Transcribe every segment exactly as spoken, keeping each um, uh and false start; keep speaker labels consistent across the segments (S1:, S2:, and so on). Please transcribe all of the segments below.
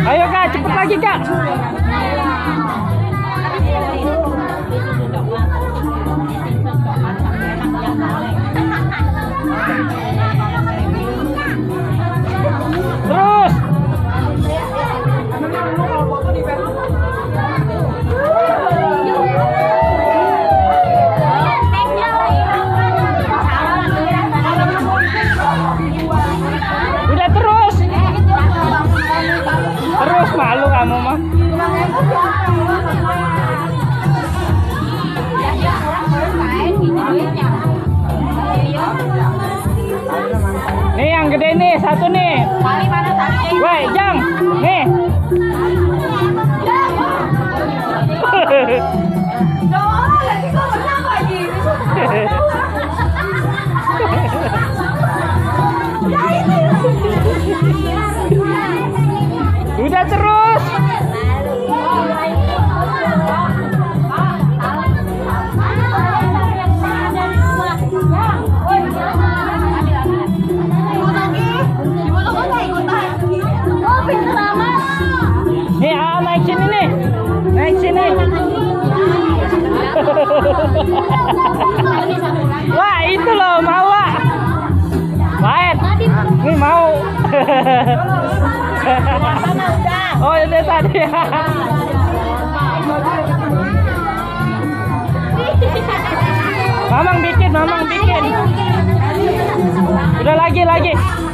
S1: Ayo Kak, cepet lagi Kak. Terus. Udah terus. Terus malu kamu mah. Nih yang gede nih, satu nih. Woi, Jang. Nih. Udah terus. Nih, ah, naik sini nih. Naik sini. Wah, itu loh mau. Wait. Nih mau. Oh, itu tadi. Mamang bikin, mamang bikin. Udah lagi, lagi.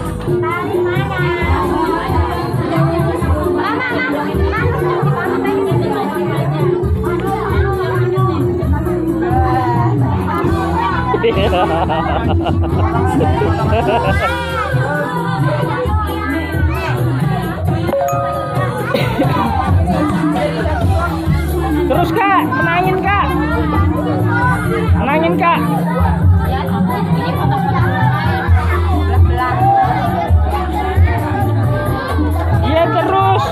S1: Terus Kak, menangin Kak. Menangin Kak. Iya terus.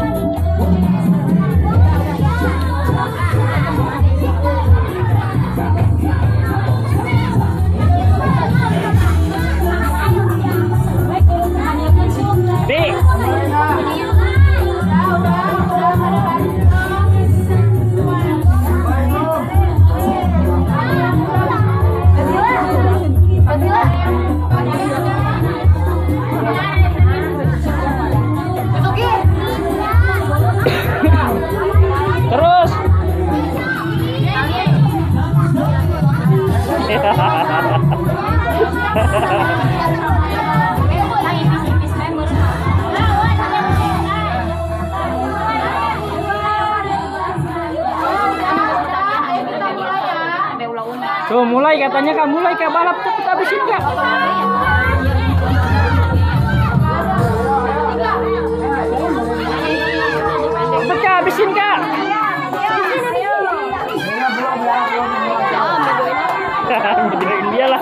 S1: Terus. Tuh mulai katanya Kak, mulai Kak balap cepet habisin Kak. Cepet Kak habisin Kak. Videoin dia lah.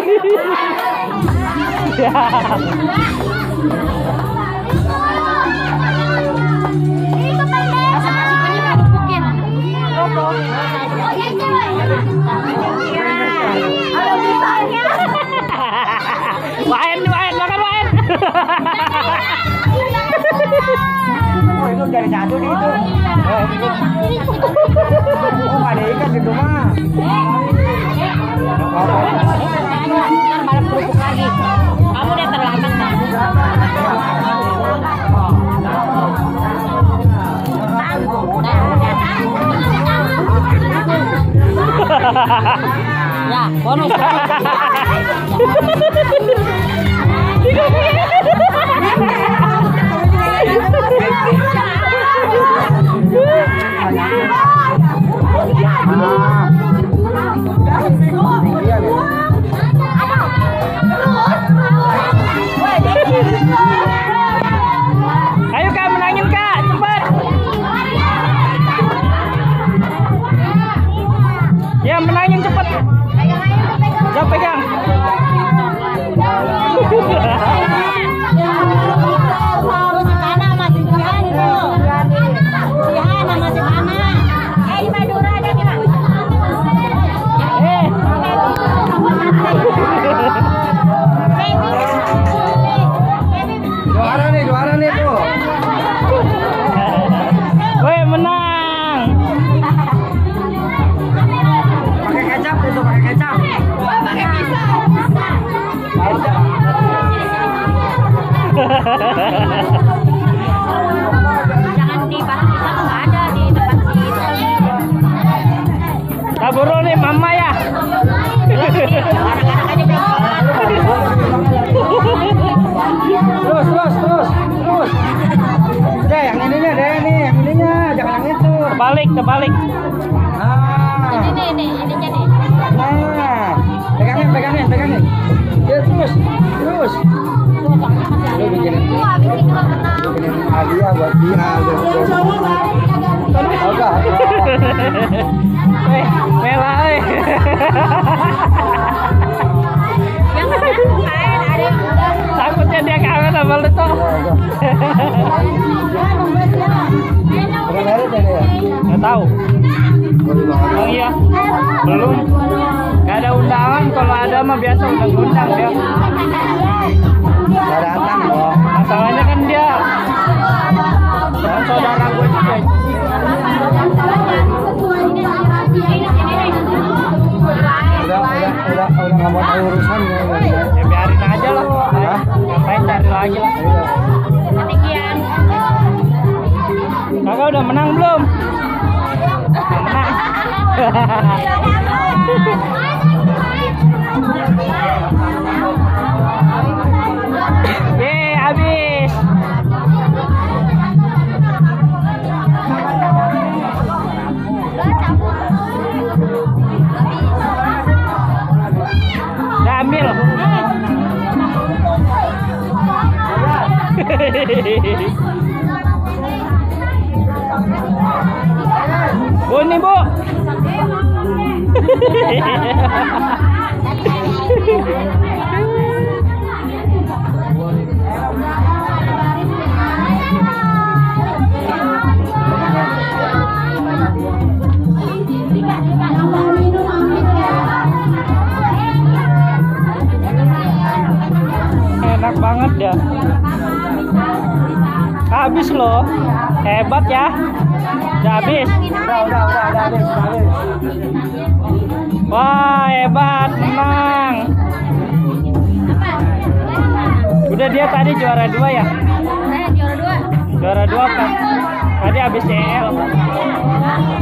S1: Waen, waen, makan waen.
S2: Oh, itu dari satu nih itu. Oh, nggak ada ikan gitu mah.
S3: Balap kerupuk lagi. Kamu udah terlambat kan? Ya, bonus.
S1: Ayo Kak, menangin Kak, cepat. Ya menangin cepat. Ya pegang.
S3: Jangan di pasar kita tuh nggak ada di tempat situ.
S1: Taburu nih mama ya.
S3: Anak-anak aja deh.
S2: Terus, terus, terus, terus. Udah, yang ininya deh, nih, yang ininya, jangan yang itu.
S1: Terbalik, terbalik.
S2: Nah,
S3: Ini nih, ininya nih.
S2: nah, pegangin, pegangin, pegangin. Ya terus, terus. Lu bikinin,
S3: Tuh habis itu juga menang.
S2: bikinin hadiah buat dia. Tahu gak?
S1: Eh, Mela, eh.
S3: Yang ada main ada yang udah.
S1: Takutnya dia kangen sama lu toh.
S2: Udah merit ya dia?
S1: Nggak tahu. Oh iya, belum. Gak ada undangan. Kalau ada mah biasa undang-undang dia.
S2: Gak datang loh.
S1: Masalahnya kan dia saudara gue juga.
S2: Udah, udah, udah, udah nggak mau tahu urusan ya.
S1: Ya biarin aja lah.
S2: Hah?
S1: Ngapain cari lagi lah.
S3: Ketinggian.
S1: Kakak udah menang belum? Udah menang. Yeay, habis. Udah ambil. Bu nih bu. Enak banget ya. Habis loh. Hebat ya. Udah habis.
S2: Udah, udah, udah, udah habis, udah habis.
S1: Wah, hebat, menang. Udah dia tadi juara dua ya?
S3: Saya juara dua.
S1: Juara dua kan? Tadi habis C L.